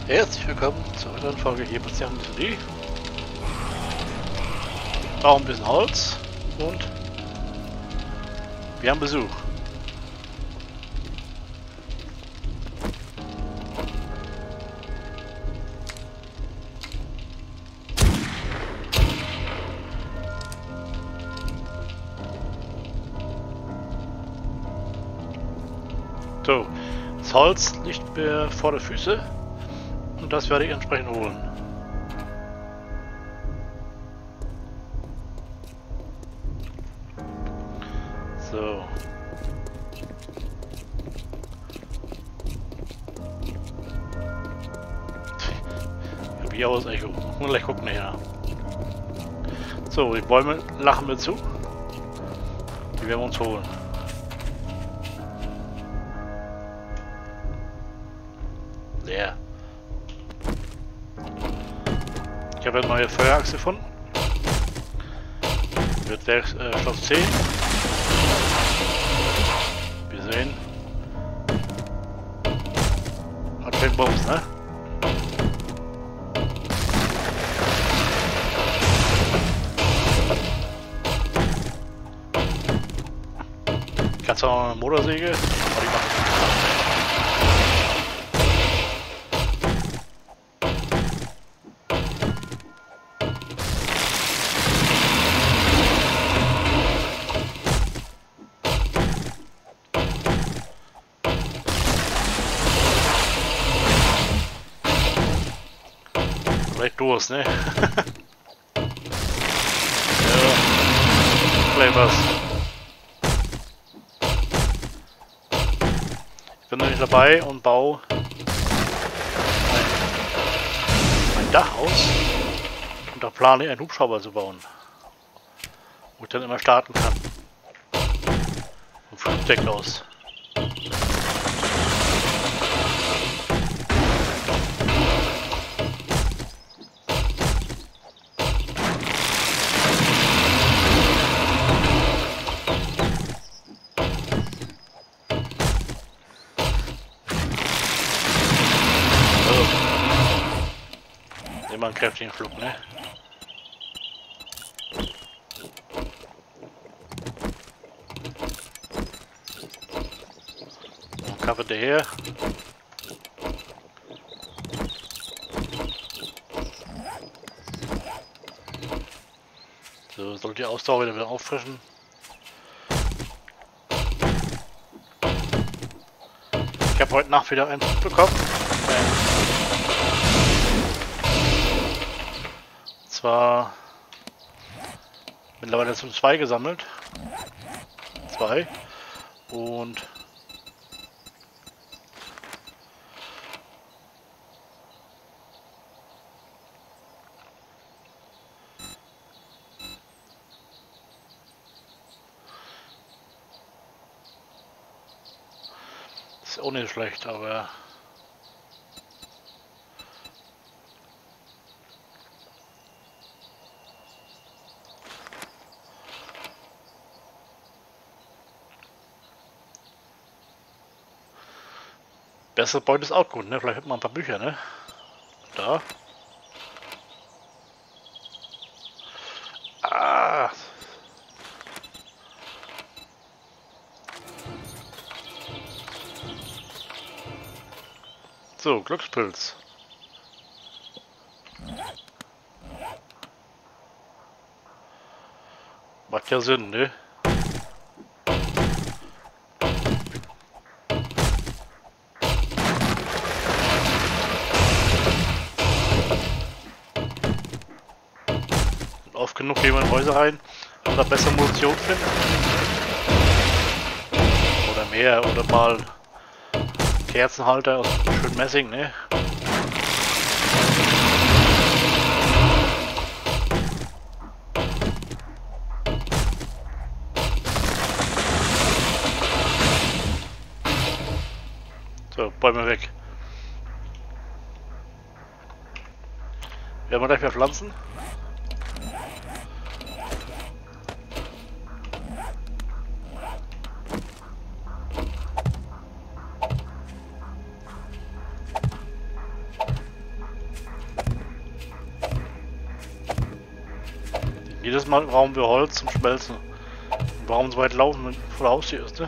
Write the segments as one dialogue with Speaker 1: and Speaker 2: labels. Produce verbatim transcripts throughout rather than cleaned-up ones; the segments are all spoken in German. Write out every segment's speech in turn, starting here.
Speaker 1: Herzlich willkommen zur weiteren Folge hier bei Serien D. Brauchen ein bisschen Holz und wir haben Besuch. So, das Holz liegt mir vor der Füße und das werde ich entsprechend holen. So. Wie aus Echo. Und gleich gucken nachher. So, die Bäume lachen mir zu. Die werden wir uns holen. Leer. Ich habe eine neue Feuerachse gefunden. Wird Werk, äh, Schloss zehn. Wir sehen. Hat keinen Bums, ne? Kannst du auch noch eine Motorsäge? Oh, die macht vielleicht Durst, ne? Ja. Vielleicht was. Ich bin nämlich dabei und baue mein, mein Dach aus. Und da plane ich einen Hubschrauber zu bauen. Wo ich dann immer starten kann. Vom Flugdeck aus. Immer einen kräftigen Flug, ne? Kaffee daher. So, soll die Ausdauer wieder auffrischen. Ich habe heute Nacht wieder einen bekommen. Zwar mittlerweile sind zwei gesammelt. Zwei. Und ist auch nicht schlecht, aber bessere Beute ist auch gut, ne? Vielleicht hat man ein paar Bücher, ne? Da. Ah. So, Glückspilz. Macht ja Sinn, ne? Oft genug gehen wir in Häuser rein und da besser Munition finden. Oder mehr, oder mal Kerzenhalter aus schön Messing, ne? So, Bäume weg. Werden wir gleich mehr pflanzen? Jedes Mal brauchen wir Holz zum Schmelzen. Und warum so weit laufen, wenn vor der Haustür ist, ne?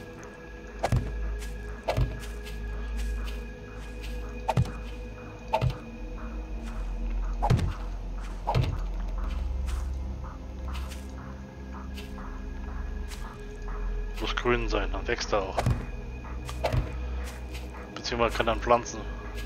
Speaker 1: Muss grün sein, dann wächst er auch. Beziehungsweise kann dann pflanzen.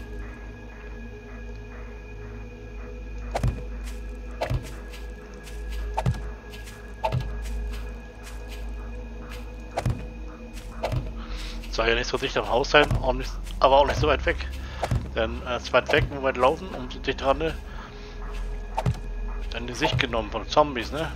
Speaker 1: Soll ja nicht so dicht am Haus sein, auch nicht, aber auch nicht so weit weg. Denn äh, zu weit weg, wo wir laufen, um so dicht dran, ne? Dann die Sicht genommen von Zombies, ne?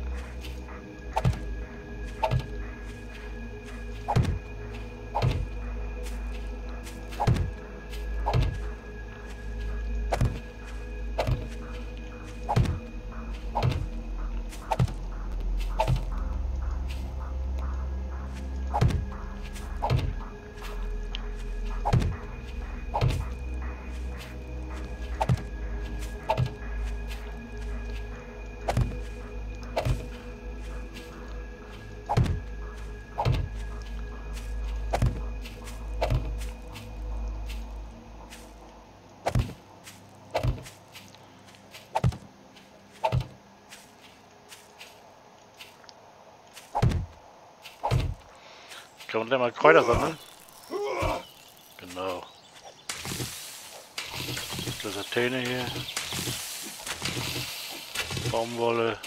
Speaker 1: Können wir mal Kräuter sammeln? Genau. Glycerine hier. Baumwolle.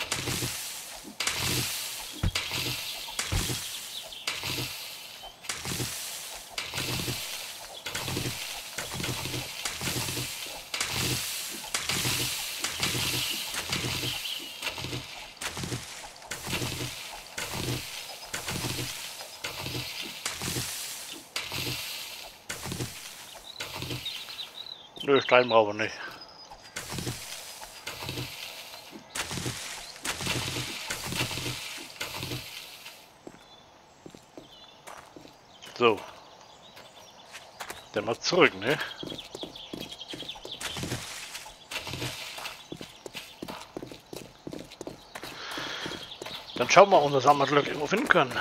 Speaker 1: Nö, Stein brauchen wir nicht. So. Dann mal zurück, ne? Dann schauen wir mal, ob wir unser Sammelglück irgendwo finden können.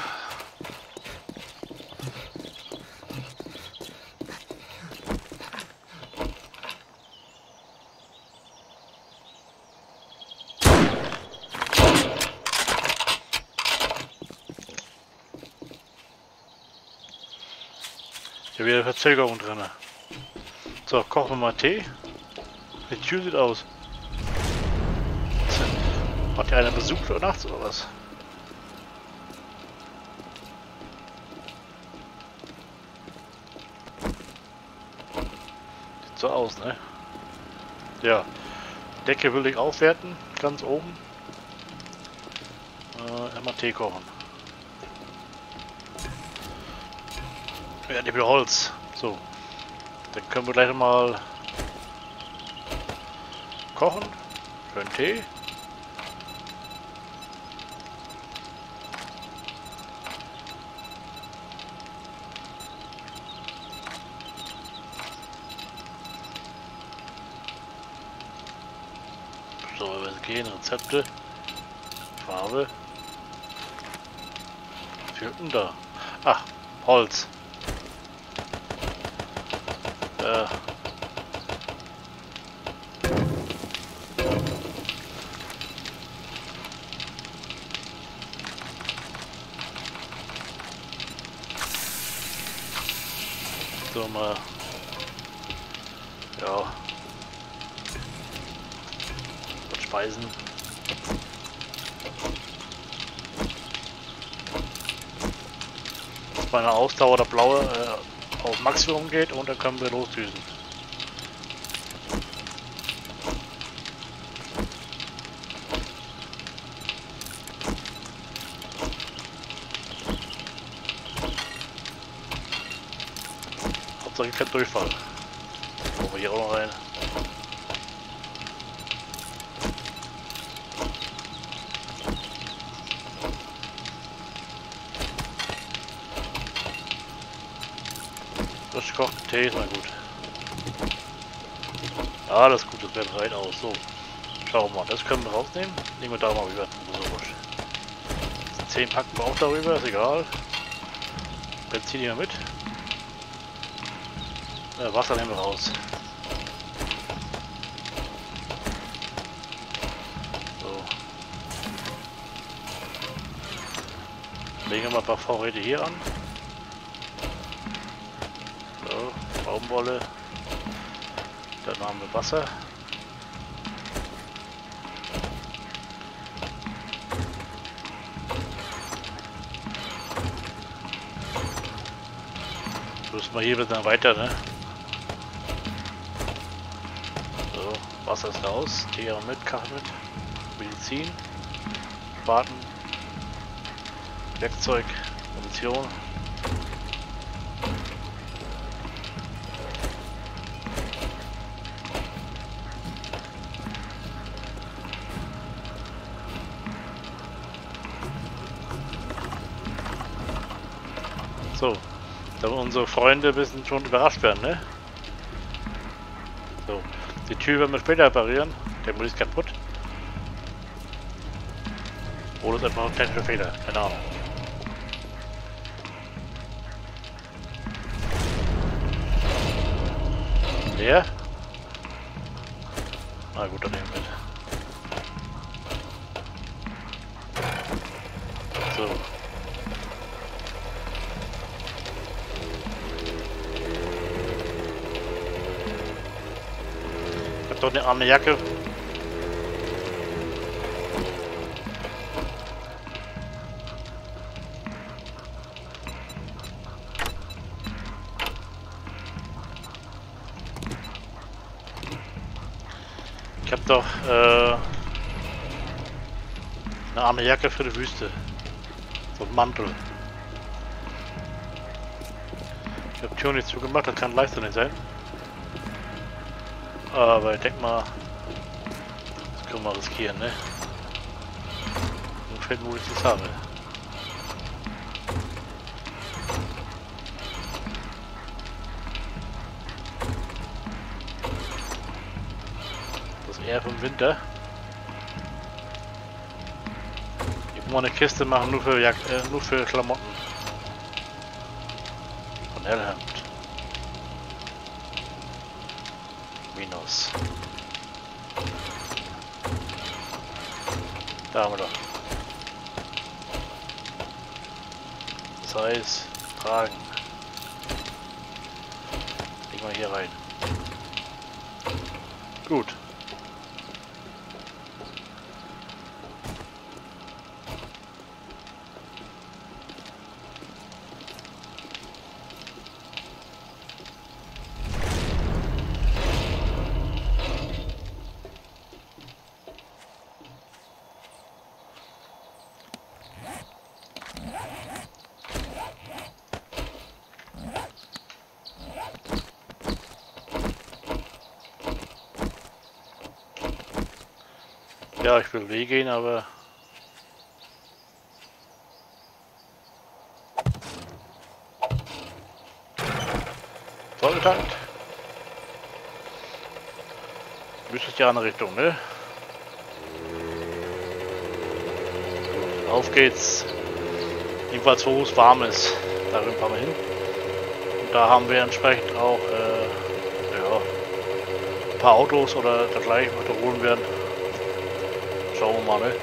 Speaker 1: Hier wieder Verzögerung drin. So, kochen wir mal Tee. Die Tür sieht aus. Hat ja einer besucht oder nachts oder was? Sieht so aus, ne? Ja. Decke will ich aufwerten, ganz oben. Äh, einmal Tee kochen. Ja, nicht mehr Holz. So. Dann können wir gleich mal kochen. Schön Tee. So, wir gehen. Rezepte. Farbe. Was fehlt denn da? Ach, Holz. Äh. So mal. Ja. Und Speisen. Dass meine Ausdauer der blaue äh, auf Maximum geht und dann können wir losdüsen. Hauptsache kein Durchfall. Kommen wir hier auch noch rein. Frisch gekochten Tee ist mal gut. Ja, alles gut, das wird rein aus. So. Schauen wir mal, das können wir rausnehmen. Nehmen wir da mal rüber. So wurscht. zehn packen wir auch darüber, ist egal. Benzin hier mit. Ja, Wasser nehmen wir raus. So. Legen wir mal ein paar Vorräte hier an. So, Baumwolle. Dann haben wir Wasser. Müssen wir hier bitte dann weiter, ne? So, Wasser ist raus, Tee auch mit, Kaffee mit, Medizin, Spaten, Werkzeug, Munition. So. Damit unsere Freunde ein bisschen schon überrascht werden, ne? So, die Tür werden wir später reparieren. Der Mund ist kaputt. Oder ist einfach ein technischer Fehler, keine Ahnung. Der? Na gut, dann nehmen wir mit. So. Doch eine arme Jacke. Ich habe doch äh, eine arme Jacke für die Wüste. So ein Mantel. Ich habe Tür nicht zugemacht, das kann Leistung nicht sein. Aber ich denke mal, das können wir riskieren, ne? Und finden, wo ich das habe. Das ist eher vom Winter. Ich muss mal eine Kiste machen, nur für Jack äh, nur für Klamotten. Von Hellhand. Minus. Da haben wir doch. Das heißt, tragen. Legen wir hier rein. Gut. Ja, ich will weh gehen, aber vollgetankt. Müsste ja in eine Richtung, ne? Auf geht's. Jedenfalls wo es warm ist. Darin fahren wir hin. Und da haben wir entsprechend auch äh, ja, ein paar Autos oder dergleichen, was wir holen werden. Schauen wir mal, ne?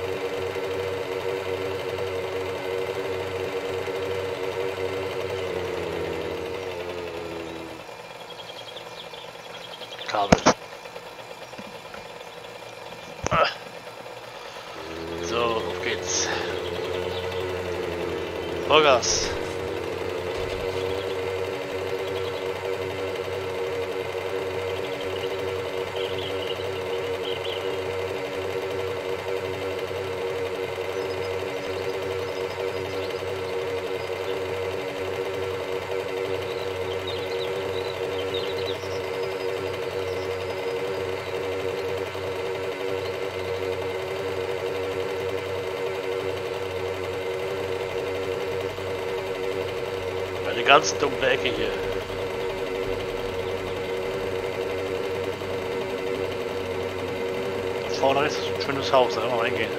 Speaker 1: Kabel. So, auf geht's. Vollgas. Eine ganz dunkle Ecke hier. Das vorne rechts ist ein schönes Haus, da können wir reingehen.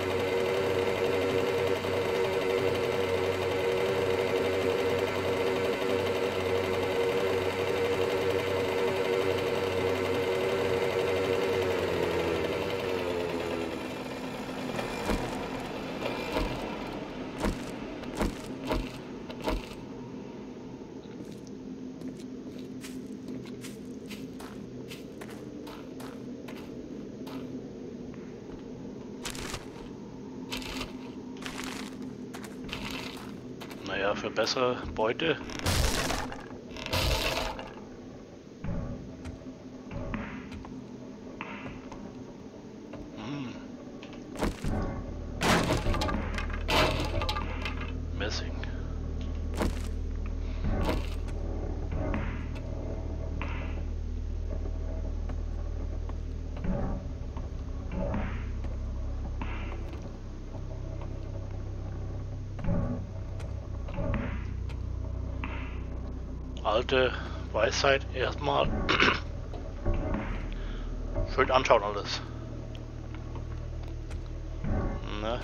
Speaker 1: Naja, für bessere Beute. Hm. Messing. Alte Weisheit erstmal schön anschauen alles. Ne?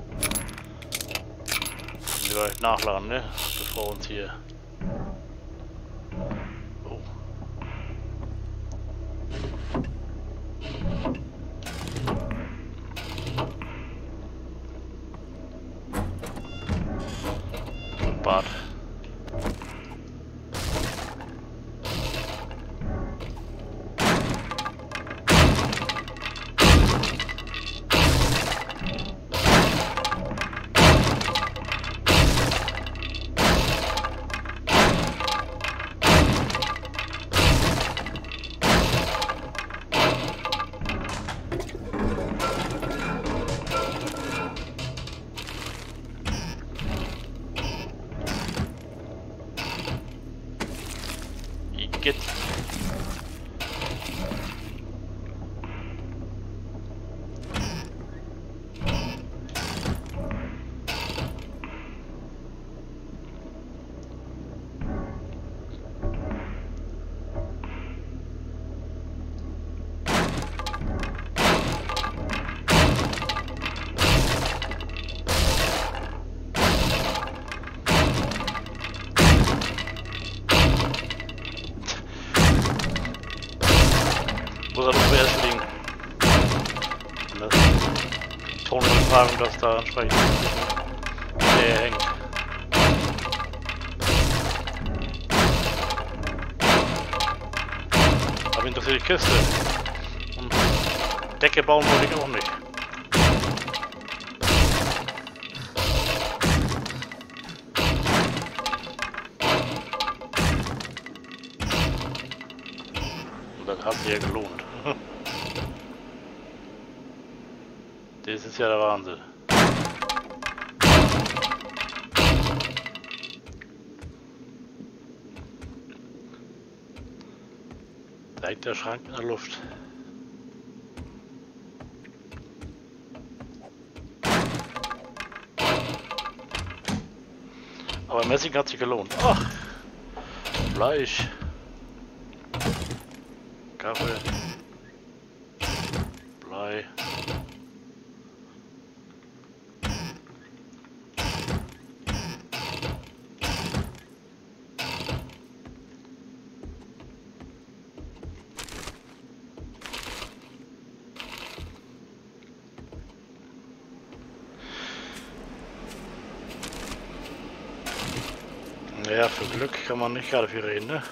Speaker 1: Lieber nachladen, ne? Bevor uns hier. Oh. Bad. Geht. Muss er doch zuerst liegen. Und das Ton übertragen, dass da entsprechend der hängt. Aber interessiert die Kiste. Und Decke bauen wollte ich auch nicht. Und das hat sich ja gelohnt. Das ist ja der Wahnsinn. Da hängt der Schrank in der Luft. Aber Messing hat sich gelohnt. Ach, Fleisch. Kaffee. Blei. Ja, für Glück kann man nicht gerade viel reden, ne?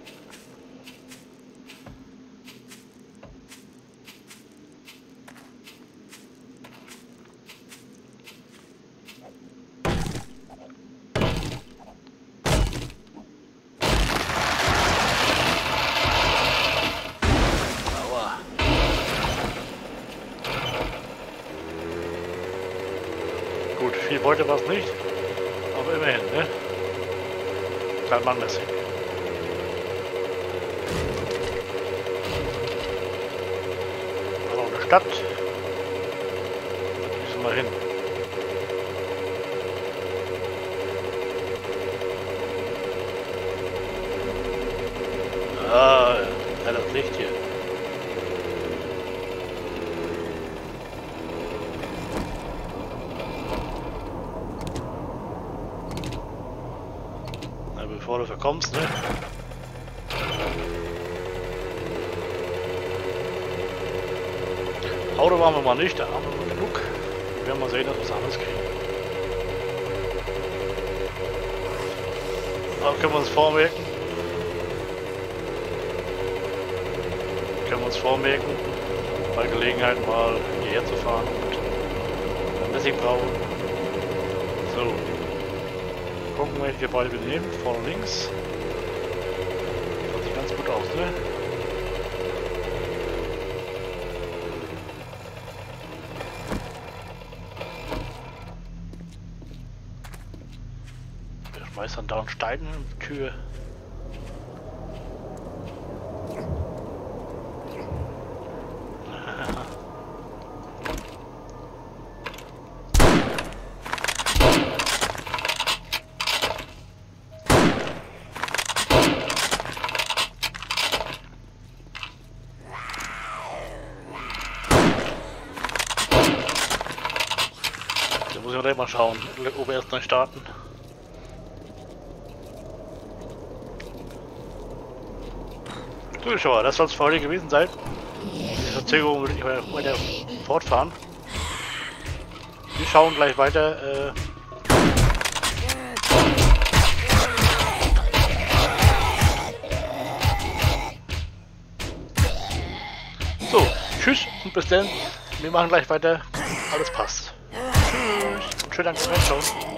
Speaker 1: Aua. Gut, viel wollte was nicht, aber immerhin, ne? Kleinmann-mäßig. Also eine Stadt. Da müssen wir hin. Ah, ja, das Licht hier. du kommst, ne? Auto waren wir mal nicht, da haben wir nur genug. Wir werden mal sehen, dass wir was anderes kriegen. Aber können wir uns vormerken? Können wir uns vormerken, bei Gelegenheit mal hierher zu fahren und ein bisschen brauchen. So. Gucken, welche beide wir nehmen. Vorne links. Das sieht ganz gut aus, ne? Wir schmeißen da einen Stein in die Kühe. Muss ich gleich mal schauen, ob wir erst neu starten. So, schau mal, das soll es für heute gewesen sein. Die Verzögerung würde ich weiter fortfahren. Wir schauen gleich weiter. Äh so, tschüss und bis dann. Wir machen gleich weiter. Alles passt. Tschüss. Schönen Dank fürs Reinschauen.